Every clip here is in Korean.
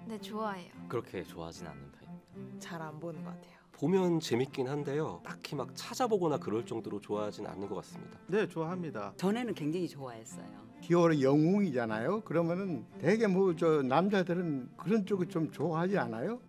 네, 좋아해요. 그렇게 좋아하진 않는 편입니다. 잘 안 보는 것 같아요. 보면 재밌긴 한데요. 딱히 막 찾아보거나 그럴 정도로 좋아하진 않는 것 같습니다. 네, 좋아합니다. 전에는 굉장히 좋아했어요. 히어로 영웅이잖아요. 그러면은 되게 뭐 저 남자들은 그런 쪽을 좀 좋아하지 않아요?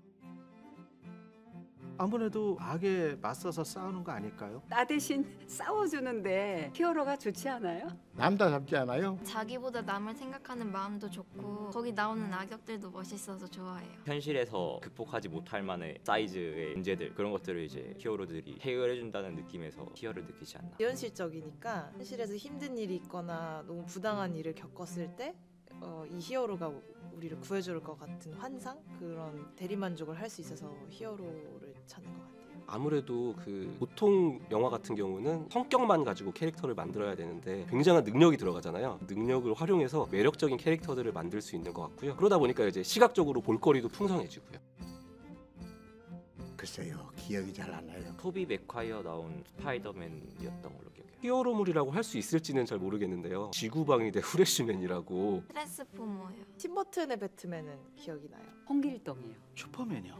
아무래도 악에 맞서서 싸우는 거 아닐까요? 나 대신 싸워주는데 히어로가 좋지 않아요? 남자답지 않아요? 자기보다 남을 생각하는 마음도 좋고 거기 나오는 악역들도 멋있어서 좋아해요. 현실에서 극복하지 못할 만한 사이즈의 문제들 그런 것들을 이제 히어로들이 해결해준다는 느낌에서 희열을 느끼지 않나. 비현실적이니까 현실에서 힘든 일이 있거나 너무 부당한 일을 겪었을 때 이 히어로가 우리를 구해줄 것 같은 환상? 그런 대리만족을 할 수 있어서 히어로를 찾는 것 같아요. 아무래도 그 보통 영화 같은 경우는 성격만 가지고 캐릭터를 만들어야 되는데 굉장한 능력이 들어가잖아요. 능력을 활용해서 매력적인 캐릭터들을 만들 수 있는 것 같고요. 그러다 보니까 이제 시각적으로 볼거리도 풍성해지고요. 글쎄요, 기억이 잘 안 나요. 토비 맥콰이어 나온 스파이더맨이었던 걸로 기억해요. 히어로물이라고 할 수 있을지는 잘 모르겠는데요. 지구방위 대 후레쉬맨이라고. 트랜스포머예요. 팀버튼의 배트맨은 기억이 나요. 홍길동이요. 슈퍼맨이요.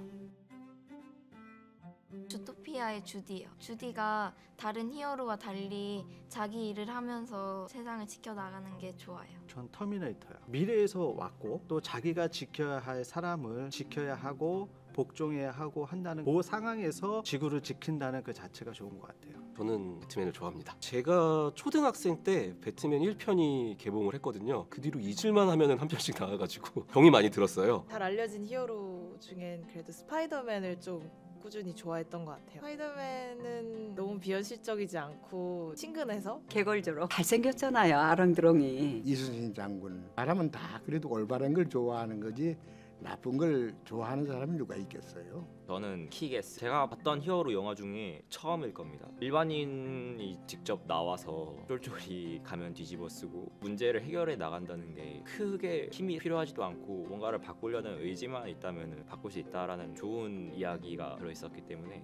주토피아의 주디요. 주디가 다른 히어로와 달리 자기 일을 하면서 세상을 지켜나가는 게 좋아요. 전 터미네이터요. 미래에서 왔고 또 자기가 지켜야 할 사람을 지켜야 하고 복종해야 하고 한다는 그 상황에서 지구를 지킨다는 그 자체가 좋은 것 같아요. 저는 배트맨을 좋아합니다. 제가 초등학생 때 배트맨 1편이 개봉을 했거든요. 그 뒤로 잊을만 하면 한 편씩 나와가지고 병이 많이 들었어요. 잘 알려진 히어로 중엔 그래도 스파이더맨을 좀 꾸준히 좋아했던 것 같아요. 스파이더맨은 너무 비현실적이지 않고 친근해서 개걸조로 잘생겼잖아요, 아랑드롱이. 이순신 장군. 사람은 다 그래도 올바른 걸 좋아하는 거지 나쁜 걸 좋아하는 사람이 누가 있겠어요? 저는 키게스. 제가 봤던 히어로 영화 중에 처음일 겁니다. 일반인이 직접 나와서 쫄쫄이 가면 뒤집어 쓰고 문제를 해결해 나간다는 게 크게 힘이 필요하지도 않고 뭔가를 바꾸려는 의지만 있다면 바꿀 수 있다라는 좋은 이야기가 들어있었기 때문에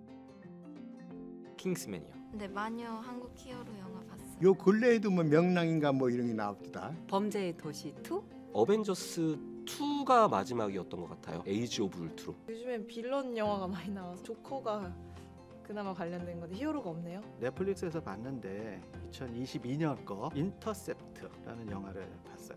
킹스맨이요. 근데 마녀 한국 히어로 영화 봤어요. 요 근래에도 뭐 명랑인가 뭐 이런 게 나옵니다. 범죄의 도시 2? 어벤져스 2가 마지막이었던 것 같아요. 에이지 오브 울트론. 요즘엔 빌런 영화가 많이 나와서 조커가 그나마 관련된 건데 히어로가 없네요. 넷플릭스에서 봤는데 2022년 거 인터셉트라는 영화를 봤어요.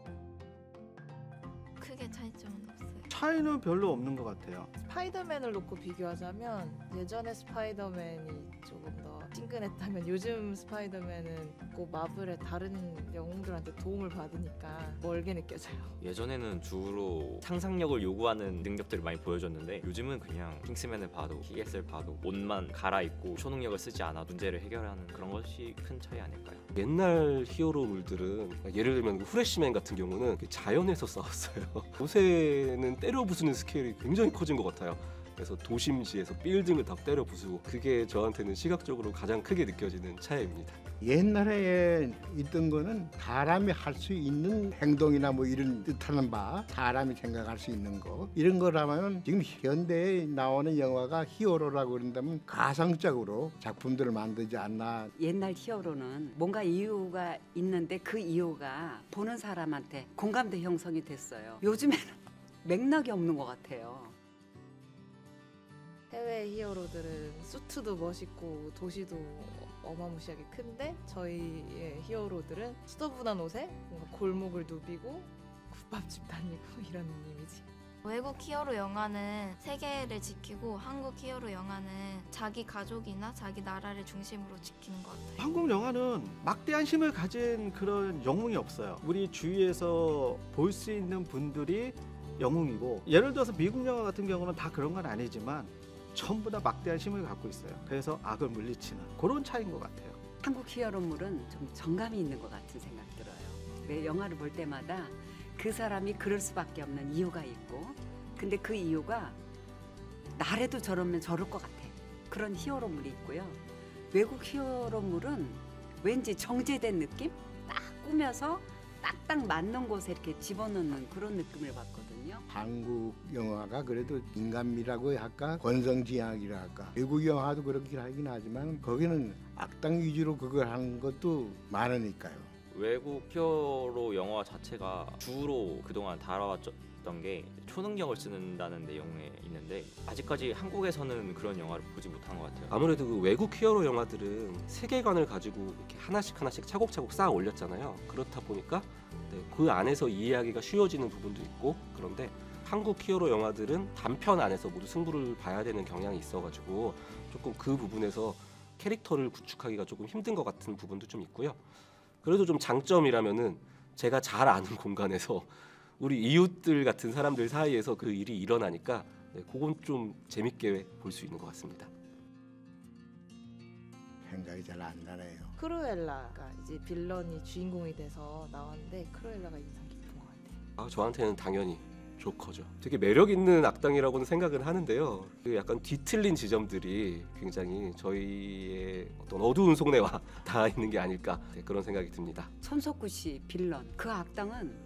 크게 차이점은 없어요. 차이는 별로 없는 것 같아요. 스파이더맨을 놓고 비교하자면 예전의 스파이더맨이 조금 더 친근했다면 요즘 스파이더맨은 꼭 마블의 다른 영웅들한테 도움을 받으니까 멀게 느껴져요. 예전에는 주로 상상력을 요구하는 능력들을 많이 보여줬는데 요즘은 그냥 킹스맨을 봐도 키게스를 봐도 옷만 갈아입고 초능력을 쓰지 않아 문제를 해결하는 그런 것이 큰 차이 아닐까요? 옛날 히어로물들은 예를 들면 후레쉬맨 같은 경우는 자연에서 싸웠어요. 요새는 때려 부수는 스케일이 굉장히 커진 것 같아요. 그래서 도심지에서 빌딩을 다 때려 부수고 그게 저한테는 시각적으로 가장 크게 느껴지는 차이입니다. 옛날에 있던 거는 사람이 할 수 있는 행동이나 뭐 이런 뜻하는 바 사람이 생각할 수 있는 거 이런 거라면 지금 현대에 나오는 영화가 히어로라고 그런다면 가상적으로 작품들을 만들지 않나. 옛날 히어로는 뭔가 이유가 있는데 그 이유가 보는 사람한테 공감대 형성이 됐어요. 요즘에는 맥락이 없는 것 같아요. 해외 히어로들은 수트도 멋있고 도시도 어마무시하게 큰데 저희의 히어로들은 수더분한 옷에 뭔가 골목을 누비고 국밥집 다니고 이런 이미지. 외국 히어로 영화는 세계를 지키고 한국 히어로 영화는 자기 가족이나 자기 나라를 중심으로 지키는 것 같아요. 한국 영화는 막대한 힘을 가진 그런 영웅이 없어요. 우리 주위에서 볼 수 있는 분들이 영웅이고 예를 들어서 미국 영화 같은 경우는 다 그런 건 아니지만 전부 다 막대한 힘을 갖고 있어요. 그래서 악을 물리치는 그런 차이인 것 같아요. 한국 히어로물은 좀 정감이 있는 것 같은 생각 들어요. 매 영화를 볼 때마다 그 사람이 그럴 수밖에 없는 이유가 있고 근데 그 이유가 나래도 저러면 저럴 것 같아. 그런 히어로물이 있고요. 외국 히어로물은 왠지 정제된 느낌? 딱 꾸며서 딱딱 맞는 곳에 이렇게 집어넣는 그런 느낌을 받거든요. 한국 영화가 그래도 인간미라고 할까 권성징악이라 할까 외국 영화도 그렇긴 하긴 하지만 거기는 악당 위주로 그걸 하는 것도 많으니까요. 외국 히어로 영화 자체가 주로 그동안 다뤄왔던 봤던 게 초능력을 쓰는다는 내용에 있는데 아직까지 한국에서는 그런 영화를 보지 못한 것 같아요. 아무래도 그 외국 히어로 영화들은 세계관을 가지고 이렇게 하나씩 차곡차곡 쌓아 올렸잖아요. 그렇다 보니까 그 안에서 이해하기가 쉬워지는 부분도 있고, 그런데 한국 히어로 영화들은 단편 안에서 모두 승부를 봐야 되는 경향이 있어가지고 조금 그 부분에서 캐릭터를 구축하기가 조금 힘든 것 같은 부분도 좀 있고요. 그래도 좀 장점이라면은 제가 잘 아는 공간에서 우리 이웃들 같은 사람들 사이에서 그 일이 일어나니까 그건 좀 재밌게 볼 수 있는 것 같습니다. 생각이 잘 안 나네요. 크루엘라가 이제 빌런이 주인공이 돼서 나왔는데 크루엘라가 인상 깊은 것 같아요. 저한테는 당연히 조커죠. 되게 매력 있는 악당이라고는 생각은 하는데요. 그 약간 뒤틀린 지점들이 굉장히 저희의 어떤 어두운 속내와 닿아 있는 게 아닐까, 그런 생각이 듭니다. 손석구 씨 빌런 그 악당은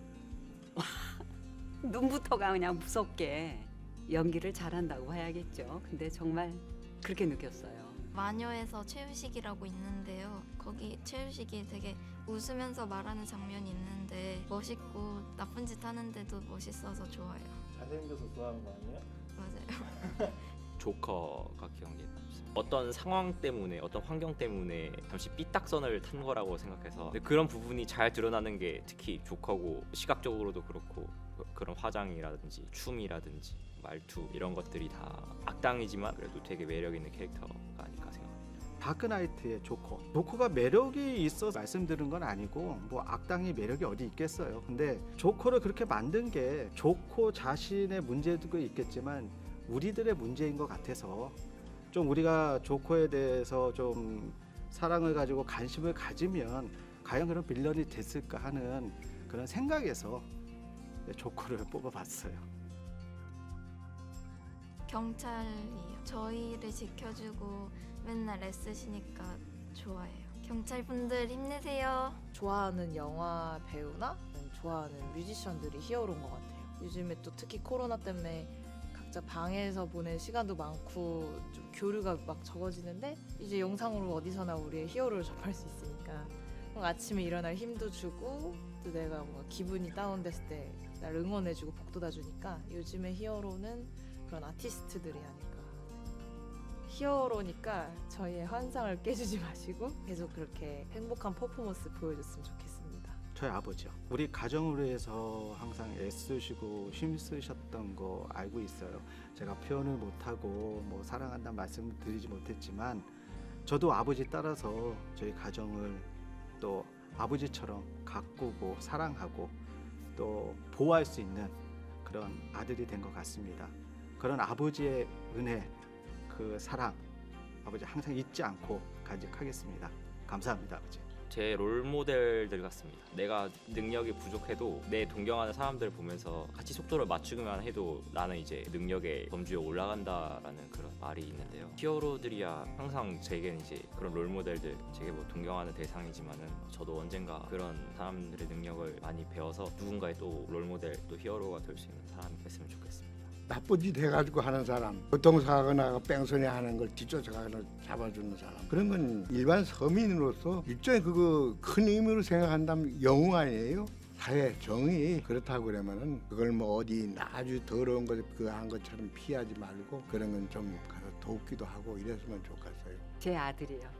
눈부터가 그냥 무섭게 연기를 잘한다고 해야겠죠. 근데 정말 그렇게 느꼈어요. 마녀에서 최유식이라고 있는데요. 거기 최유식이 되게 웃으면서 말하는 장면이 있는데 멋있고 나쁜 짓 하는데도 멋있어서 좋아요. 잘생겨서 좋아하는 거 아니에요? 맞아요. 조커가 기억이 남습니다. 어떤 상황 때문에, 어떤 환경 때문에 잠시 삐딱선을 탄 거라고 생각해서, 근데 그런 부분이 잘 드러나는 게 특히 조커고, 시각적으로도 그렇고 그런 화장이라든지 춤이라든지 말투 이런 것들이 다 악당이지만 그래도 되게 매력 있는 캐릭터가 아닐까 생각합니다. 다크나이트의 조커가 매력이 있어 말씀드린 건 아니고 뭐 악당이 매력이 어디 있겠어요. 근데 조커를 그렇게 만든 게 조커 자신의 문제도 있겠지만 우리들의 문제인 것 같아서, 좀 우리가 조커에 대해서 좀 사랑을 가지고 관심을 가지면 과연 그런 빌런이 됐을까 하는 그런 생각에서 조커를 뽑아봤어요. 경찰이요. 저희를 지켜주고 맨날 애쓰시니까 좋아해요. 경찰분들 힘내세요. 좋아하는 영화 배우나 좋아하는 뮤지션들이 히어로인 것 같아요. 요즘에 또 특히 코로나 때문에 각자 방에서 보낸 시간도 많고 좀 교류가 막 적어지는데 이제 영상으로 어디서나 우리의 히어로를 접할 수 있으니까 아침에 일어날 힘도 주고, 또 내가 뭔가 기분이 다운됐을 때 날 응원해주고 복돋아 주니까 요즘의 히어로는 그런 아티스트들이 아닐까. 히어로니까 저희의 환상을 깨주지 마시고 계속 그렇게 행복한 퍼포먼스 보여줬으면 좋겠습니다. 저희 아버지요. 우리 가정을 위해서 항상 애쓰시고 힘쓰셨던 거 알고 있어요. 제가 표현을 못하고 뭐 사랑한다는 말씀을 드리지 못했지만 저도 아버지 따라서 저희 가정을 또 아버지처럼 가꾸고 사랑하고 또 보호할 수 있는 그런 아들이 된 것 같습니다. 그런 아버지의 은혜, 그 사랑, 아버지 항상 잊지 않고 간직하겠습니다. 감사합니다, 아버지. 제 롤모델들 같습니다. 내가 능력이 부족해도 내 동경하는 사람들을 보면서 같이 속도를 맞추기만 해도 나는 이제 능력의 범주에 올라간다라는 그런 말이 있는데요. 히어로들이야 항상 제게는 이제 그런 롤모델들, 제게 뭐 동경하는 대상이지만은 저도 언젠가 그런 사람들의 능력을 많이 배워서 누군가의 또 롤모델, 또 히어로가 될 수 있는 사람이 됐으면 좋겠습니다. 나쁜 짓 해가지고 하는 사람, 교통사고나 뺑소니 하는 걸 뒤쫓아가서 잡아주는 사람, 그런 건 일반 서민으로서 일종의 그거 큰 의미로 생각한다면 영웅 아니에요? 사회 정의. 그렇다고 그러면은 그걸 뭐 어디 아주 더러운 것 그거 한 것처럼 피하지 말고 그런 건 좀 가서 돕기도 하고 이랬으면 좋겠어요. 제 아들이요.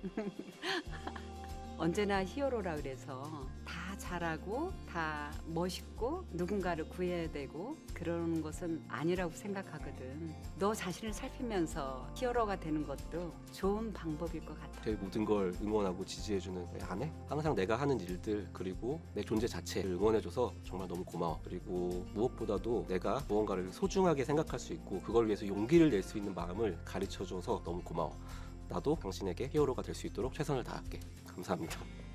언제나 히어로라 그래서 다 잘하고 다 멋있고 누군가를 구해야 되고 그러는 것은 아니라고 생각하거든. 너 자신을 살피면서 히어로가 되는 것도 좋은 방법일 것 같아. 제 모든 걸 응원하고 지지해주는 내 아내, 항상 내가 하는 일들 그리고 내 존재 자체를 응원해줘서 정말 너무 고마워. 그리고 무엇보다도 내가 무언가를 소중하게 생각할 수 있고 그걸 위해서 용기를 낼 수 있는 마음을 가르쳐줘서 너무 고마워. 나도 당신에게 히어로가 될 수 있도록 최선을 다할게. 감사합니다.